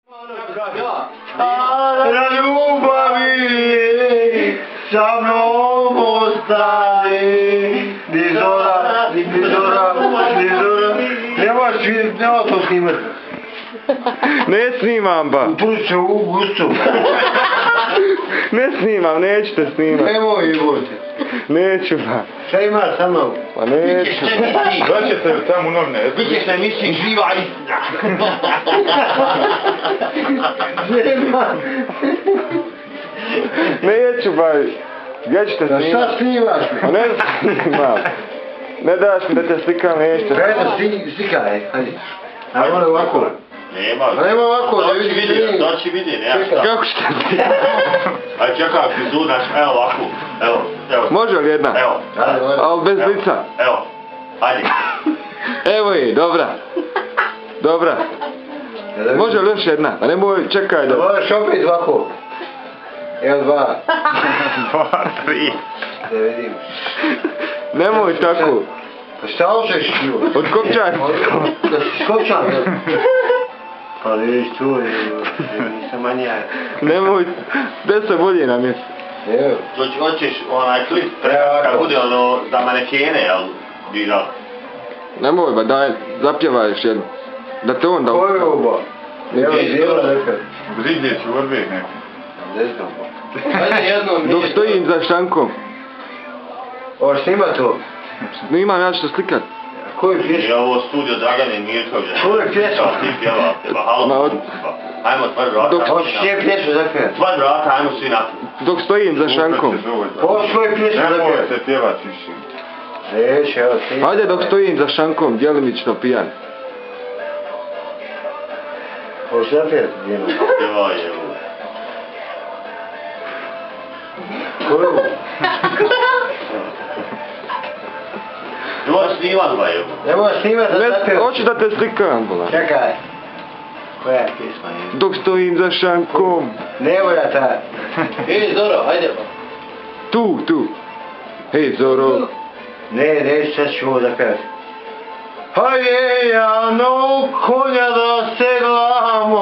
Na ljubavi sa mnom ostani. Ni zora. Nema to snimati. Ne snimam ba. Upulit će u gustu. Ne snimam, nećete snimati. Nemoj jebote. Neću ba. Šta imaš sa mnom? Pa neću. Vraćate tamo u novine. Bićeš na emisiji Živa istina. Nema. Neću ba. Gdje ćete snimati? Šta snimaš? Pa ne snimam. Ne daš mi da te slikam, nećete. Gledaj, slikaj, hajde. A mora ovako. Nema ovako, da vidi snim. Doći vidi, nema šta. Kako ćete snimati? Ajde čekaj, frizu, znaš, evo ovako. Evo. Može li jedna? Evo. Ali bez lica. Evo. Ajde. Evo je, dobra. Dobra. Može li još jedna? Pa nemoj, čekaj da... Moraš opet ovako. Evo 2. 2, 3. Da vidim. Nemoj tako. Pa šta hoćeš živo? Od kopčanja. Da si skopčan, jel? Pa vidiš tu, nisam manijak. Nemoj, gdje se bolje na mjestu. Evo. Hoćeš onaj klip kad bude ono za manekene, jel? Bila. Nemoj ba, daj, zapjevaj još jednu. Da te on da... Ko je ovo ba? Evo, bijela neka. Bridjeć u vrbe neki. Ne znam ba. Dok stojim za šankom. Ovo snima to. Imam ja što slikat. Koju pjesmu? Je ovo studio Dragane Mirkovića. Koju pjesmu? Ti pjeva, halo. Ajmo, otvori vrata. Hoćeš nije pjesmu zapjevati? Otvori vrata, ajmo svi naprijed. Dok stojim za šankom. Ovo svoju pjesmu Nemoj zapjevati. se pjevat više. Neće, evo snima. Hajde dok stojim za šankom, djelimično pijan. Hoćeš zapjevati djeno? Pjevaj je ovo. Koju? Nemoj snimat ba je ovo. Nemoj snimati da zapjevati. Hoću da te slikam, bola. Čekaj. Koja je pjesma je? Dok stojim za šankom. Ne volja ta. Ej, Zoro, hajde ba. Tu. Hej, Zoro. Ne, sad ću ovo zapjevati. Hajde, Jano, konja da sedlamo.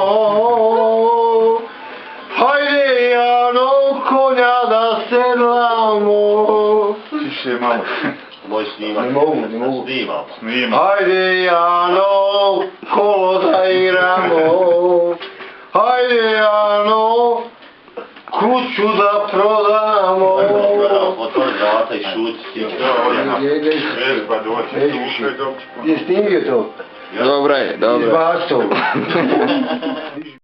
Hajde, Jano, konja da sedlamo. Tiše malo. Moj snimat. Ne mogu. Snimam. Snima. Hajde, Jano, kolo da igramo. Hajde, Jano, kuću da prodamo. Otvori vrata i šuti. Pa doći tu, sve dok ću... Je snimio to? Dobra je, dobra. Izbaš to.